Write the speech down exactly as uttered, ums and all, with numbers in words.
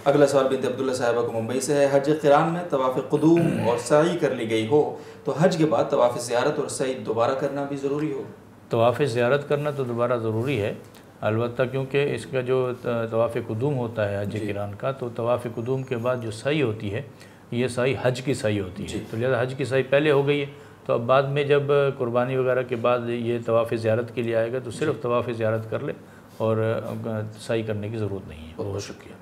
अगला सवाल बिनते अब्दुल्ला साहिबा को मुंबई से है, हज क़िरान में तवाफ़ क़ुदूम और सई कर ली गई हो तो हज के बाद तवाफ़ ज़ियारत और सई दोबारा करना भी ज़रूरी हो? तवाफ़ ज़ियारत करना तो दोबारा ज़रूरी है अलबत्ता, क्योंकि इसका जो तवाफ़ क़ुदूम होता है हज क़िरान का, तो तवाफ़ क़ुदूम के बाद जो सई होती है ये सई हज की सई होती है, तो लिहाजा हज की सई पहले हो गई है, तो अब बाद में जब कुर्बानी वगैरह के बाद ये तवाफ़ ज़ियारत के लिए आएगा तो सिर्फ तवाफ़ ज़ियारत कर ले और सई करने की ज़रूरत नहीं है। बहुत शुक्रिया।